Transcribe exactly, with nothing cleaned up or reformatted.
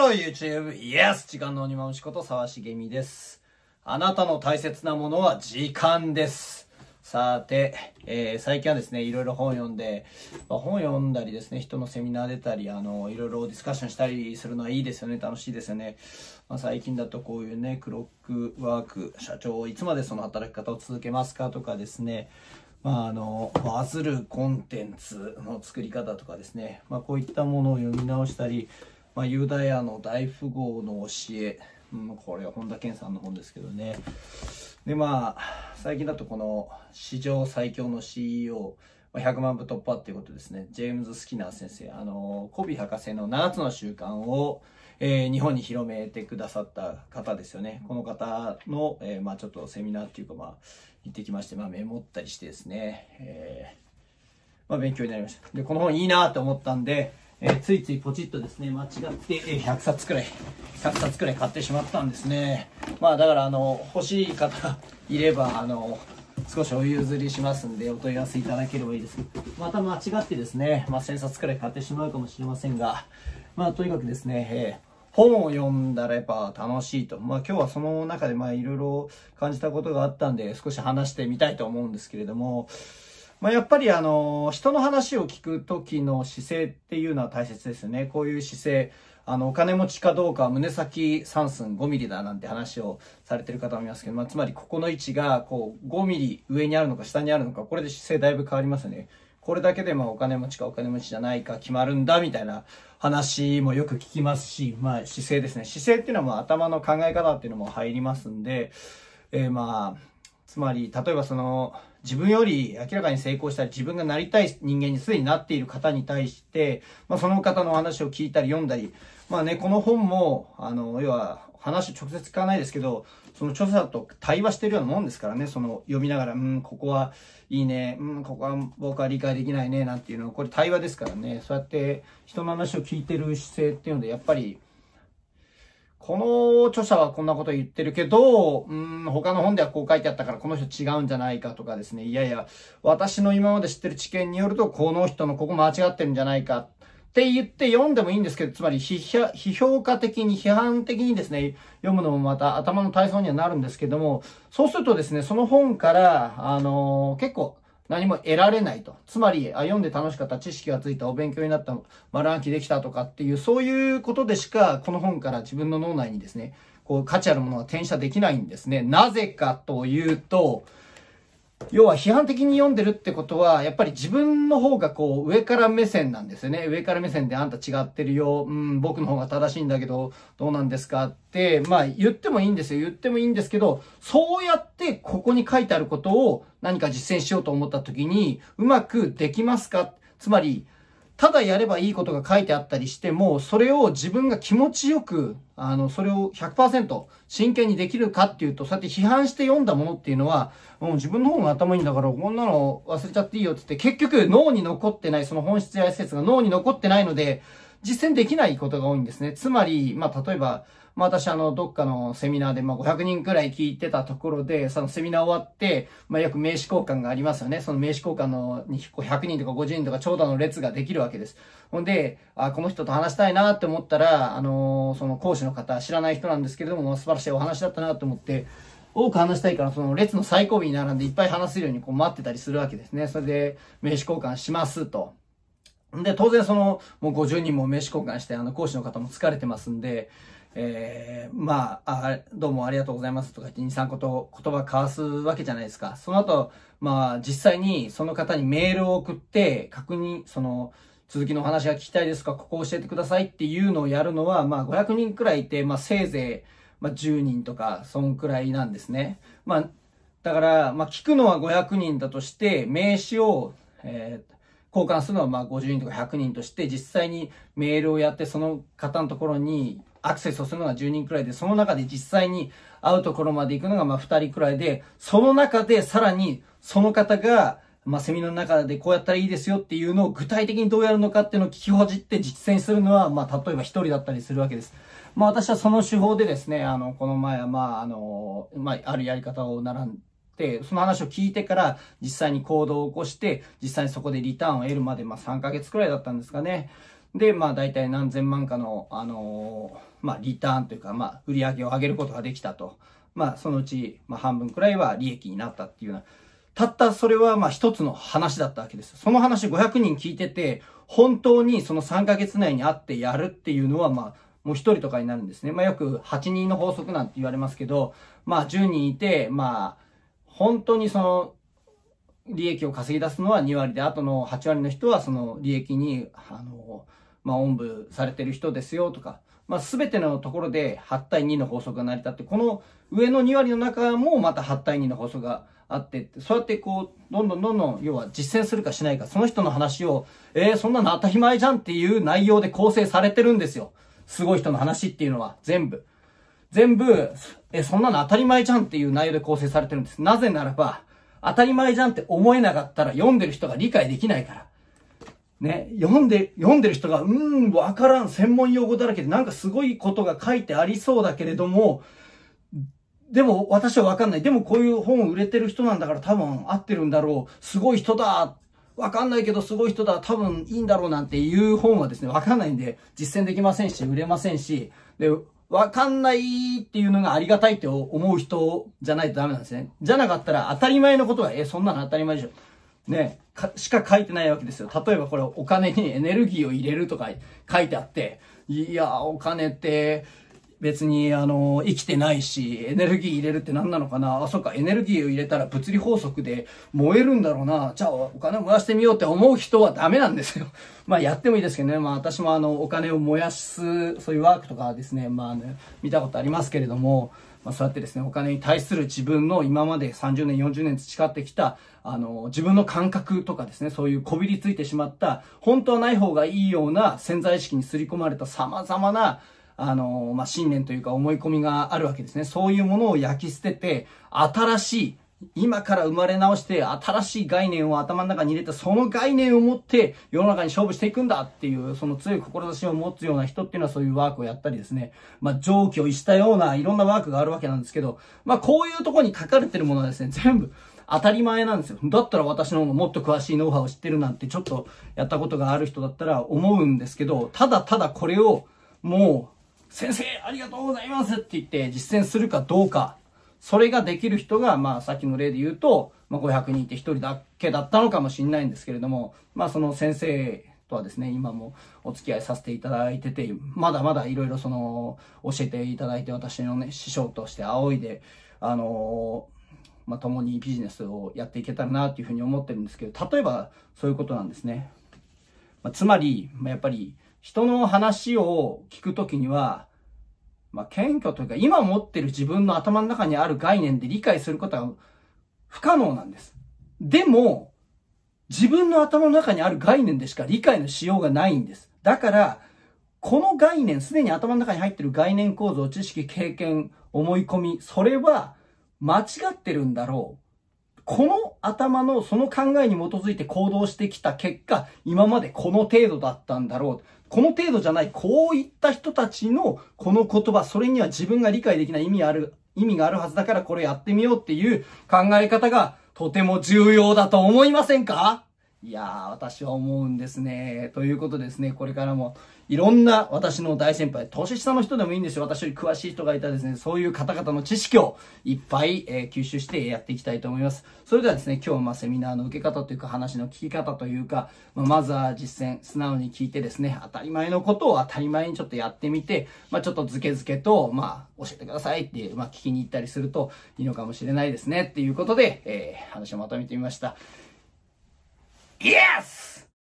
Hello YouTube! Yes! 時間の鬼まむしこと沢重美です。あなたの大切なものは時間です。さて、えー、最近はですね、いろいろ本読んで、まあ、本読んだりですね、人のセミナー出たり、あの、いろいろディスカッションしたりするのはいいですよね、楽しいですよね。まあ、最近だとこういうね、クロックワーク、社長、いつまでその働き方を続けますかとかですね、まあ、あの、バズるコンテンツの作り方とかですね、まあ、こういったものを読み直したり、まあ、ユダヤの大富豪の教え、うん、これは本田健さんの本ですけどね。で、まあ、最近だとこの史上最強の シーイーオー、ひゃくまん部突破っていうことですね。ジェームズ・スキナー先生、あの、コビー博士のななつの習慣を、えー、日本に広めてくださった方ですよね。この方の、えー、まあちょっとセミナーっていうか、まあ、行ってきまして、まあメモったりしてですね、えー、まあ勉強になりました。で、この本いいなと思ったんで、えー、ついついポチッとですね、間違って、えー、ひゃくさつくらい、ひゃくさつくらい買ってしまったんですね。まあだからあの、欲しい方いれば、あの、少しお譲りしますんで、お問い合わせいただければいいですけど、また間違ってですね、まあせんさつくらい買ってしまうかもしれませんが、まあとにかくですね、えー本を読んだらやっぱ楽しいと。まあ今日はその中でまあいろいろ感じたことがあったんで少し話してみたいと思うんですけれども、まあやっぱりあの、人の話を聞く時の姿勢っていうのは大切ですよね。こういう姿勢、あの、お金持ちかどうかは胸先さん寸ごミリだなんて話をされてる方もいますけど、まあつまりここの位置がこうごミリ上にあるのか下にあるのか、これで姿勢だいぶ変わりますよね。これだけでまあお金持ちかお金持ちじゃないか決まるんだみたいな話もよく聞きますし、まあ姿勢ですね。姿勢っていうのはもう頭の考え方っていうのも入りますんで、えー、まあ、つまり例えばその自分より明らかに成功したり自分がなりたい人間にすでになっている方に対して、まあその方の話を聞いたり読んだり、まあね、この本も、あの、要は話直接聞かないですけど、その著者と対話してるようなもんですからね、その読みながら、うん、ここはいいね、うん、ここは僕は理解できないね、なんていうのは、これ対話ですからね、そうやって人の話を聞いてる姿勢っていうので、やっぱり、この著者はこんなこと言ってるけど、うん、他の本ではこう書いてあったからこの人違うんじゃないかとかですね、いやいや、私の今まで知ってる知見によると、この人のここ間違ってるんじゃないか。って言って読んでもいいんですけど、つまり批評家的に批判的にですね、読むのもまた頭の体操にはなるんですけども、そうするとですね、その本から、あのー、結構何も得られないと。つまり、あ、読んで楽しかった、知識がついた、お勉強になった、丸暗記できたとかっていう、そういうことでしか、この本から自分の脳内にですね、こう価値あるものが転写できないんですね。なぜかというと、要は批判的に読んでるってことは、やっぱり自分の方がこう上から目線なんですよね。上から目線であんた違ってるよ。うん、僕の方が正しいんだけど、どうなんですかって、まあ言ってもいいんですよ。言ってもいいんですけど、そうやってここに書いてあることを何か実践しようと思った時に、うまくできますか？つまり、ただやればいいことが書いてあったりしても、それを自分が気持ちよく、あの、それを ひゃくパーセント 真剣にできるかっていうと、そうやって批判して読んだものっていうのは、もう自分の方が頭いいんだから、こんなの忘れちゃっていいよって言って、結局脳に残ってない、その本質やエッセンスが脳に残ってないので、実践できないことが多いんですね。つまり、まあ、例えば、まあ、私、あの、どっかのセミナーで、まあ、ごひゃくにんくらい聞いてたところで、そのセミナー終わって、まあ、よく名刺交換がありますよね。その名刺交換のにひゃくにんとかごじゅうにんとか長蛇の列ができるわけです。ほんで、あ、この人と話したいなって思ったら、あのー、その講師の方、知らない人なんですけれども、素晴らしいお話だったなと思って、多く話したいから、その列の最後尾に並んでいっぱい話せるようにこう待ってたりするわけですね。それで、名刺交換しますと。で、当然その、もうごじゅうにんも名刺交換して、あの、講師の方も疲れてますんで、えー、まあ、あ、どうもありがとうございますとか言ってに、さんこと、言葉交わすわけじゃないですか。その後、まあ、実際にその方にメールを送って、確認、その、続きのお話が聞きたいですか、ここ教えてくださいっていうのをやるのは、まあ、ごひゃくにんくらいいて、まあ、せいぜい、まあ、じゅうにんとか、そんくらいなんですね。まあ、だから、まあ、聞くのはごひゃくにんだとして、名刺を、えー交換するのはまあごじゅうにんとかひゃくにんとして、実際にメールをやって、その方のところにアクセスをするのがじゅうにんくらいで、その中で実際に会うところまで行くのがまあふたりくらいで、その中でさらにその方が、まあセミナーの中でこうやったらいいですよっていうのを具体的にどうやるのかっていうのを聞きほじって実践するのは、まあ例えばひとりだったりするわけです。まあ私はその手法でですね、あの、この前はまああの、まああるやり方を習って、で、その話を聞いてから実際に行動を起こして、実際にそこでリターンを得るまで、まあさんかげつくらいだったんですかね。 で、まあ大体何千万かの、あのー、まあリターンというか、まあ売り上げを上げることができたと。まあそのうち、まあ半分くらいは利益になったっていうような、たったそれはまあ一つの話だったわけです。その話ごひゃくにん聞いてて、本当にそのさんかげつ以内に会ってやるっていうのはまあもうひとりとかになるんですね。まあよくはちにんの法則なんて言われますけど、まあじゅうにんいて、まあ本当にその利益を稼ぎ出すのはにわりで、あとのはちわりの人はその利益に、あの、まあおんぶされてる人ですよとか、まあ全てのところではちたいにの法則が成り立って、この上のにわりの中もまたはちたいにの法則があって、そうやってこう、どんどんどんどん、要は実践するかしないか、その人の話を、えー、そんなの当たり前じゃんっていう内容で構成されてるんですよ。すごい人の話っていうのは、全部。全部、え、そんなの当たり前じゃんっていう内容で構成されてるんです。なぜならば、当たり前じゃんって思えなかったら読んでる人が理解できないから。ね、読んで、読んでる人が、うーん、わからん、専門用語だらけで、なんかすごいことが書いてありそうだけれども、でも私はわかんない。でもこういう本売れてる人なんだから多分合ってるんだろう。すごい人だ。わかんないけどすごい人だ。多分いいんだろうなんていう本はですね、わかんないんで実践できませんし、売れませんし、で、わかんないっていうのがありがたいって思う人じゃないとダメなんですね。じゃなかったら当たり前のことは、え、そんなの当たり前でしょ。ね、か、しか書いてないわけですよ。例えばこれお金にエネルギーを入れるとか書いてあって、いや、お金って、別に、あの、生きてないし、エネルギー入れるって何なのかなあ、そっか、エネルギーを入れたら物理法則で燃えるんだろうな。じゃあ、お金を燃やしてみようって思う人はダメなんですよ。まあ、やってもいいですけどね。まあ、私もあの、お金を燃やす、そういうワークとかですね、まあね、見たことありますけれども、まあ、そうやってですね、お金に対する自分の今までさんじゅうねん、よんじゅうねん培ってきた、あの、自分の感覚とかですね、そういうこびりついてしまった、本当はない方がいいような潜在意識に刷り込まれた様々な、あの、まあ、信念というか思い込みがあるわけですね。そういうものを焼き捨てて、新しい、今から生まれ直して、新しい概念を頭の中に入れて、その概念を持って世の中に勝負していくんだっていう、その強い志を持つような人っていうのはそういうワークをやったりですね。まあ、上気を逸したようないろんなワークがあるわけなんですけど、まあ、こういうところに書かれてるものはですね、全部、当たり前なんですよ。だったら私の方がもっと詳しいノウハウを知ってるなんてちょっとやったことがある人だったら思うんですけど、ただただこれをもう、先生ありがとうございますって言って実践するかどうか。それができる人が、まあさっきの例で言うと、まあごひゃくにんいてひとりだけだったのかもしれないんですけれども、まあその先生とはですね、今もお付き合いさせていただいてて、まだまだいろいろその、教えていただいて私のね、師匠として仰いで、あのー、まあ共にビジネスをやっていけたらなっていうふうに思ってるんですけど、例えばそういうことなんですね。まあ、つまり、まあ、やっぱり、人の話を聞くときには、まあ、謙虚というか、今持ってる自分の頭の中にある概念で理解することは不可能なんです。でも、自分の頭の中にある概念でしか理解のしようがないんです。だから、この概念、すでに頭の中に入ってる概念構造、知識、経験、思い込み、それは間違ってるんだろう。この頭のその考えに基づいて行動してきた結果、今までこの程度だったんだろう。この程度じゃない、こういった人たちのこの言葉、それには自分が理解できない意味ある、意味があるはずだからこれやってみようっていう考え方がとても重要だと思いませんか？いやー、私は思うんですね。ということでですね、これからもいろんな私の大先輩、年下の人でもいいんですよ。私より詳しい人がいたらですね、そういう方々の知識をいっぱい、えー、吸収してやっていきたいと思います。それではですね、今日はまあセミナーの受け方というか話の聞き方というか、まあ、まずは実践、素直に聞いてですね、当たり前のことを当たり前にちょっとやってみて、まあちょっとズケズケと、まあ教えてくださいっていう、まあ聞きに行ったりするといいのかもしれないですねっていうことで、えー、話をまとめてみました。イエス